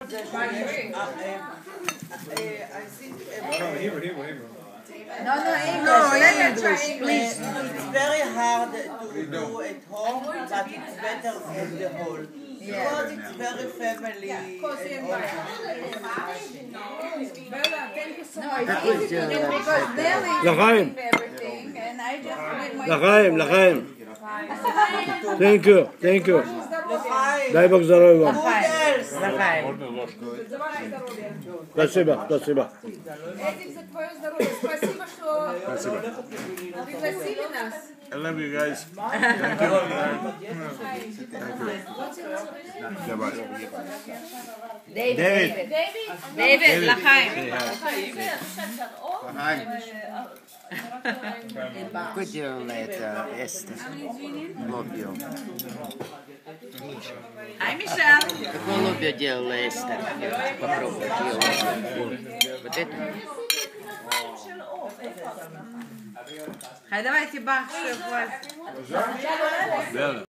זה שיש... I think... Hebrew. No, English, please. It's very hard to do at home, but it's better from the hall. Because it's very family. No, it's easy to do because Nelly is doing everything, and I just make my... לחיים. Thank you. дай Бог здоровья вам. Спасибо. Этим за твое здоровье. Спасибо, что пригласили нас. I love you guys. David, לחיים. Какое делала это Эстер? Лобио. Hi, Michelle. Какое лобио делала Эстер? Попробуй вот это. Давайте бах, шеф.